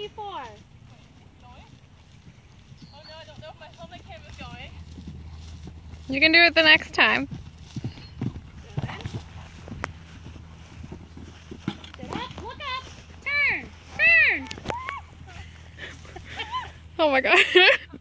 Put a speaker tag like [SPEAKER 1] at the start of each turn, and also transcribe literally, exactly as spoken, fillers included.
[SPEAKER 1] three, four.
[SPEAKER 2] Oh no, I don't know if my helmet camera's going.
[SPEAKER 3] You can do it the next time.
[SPEAKER 1] Sit up, look up, turn, turn.
[SPEAKER 3] Oh my god.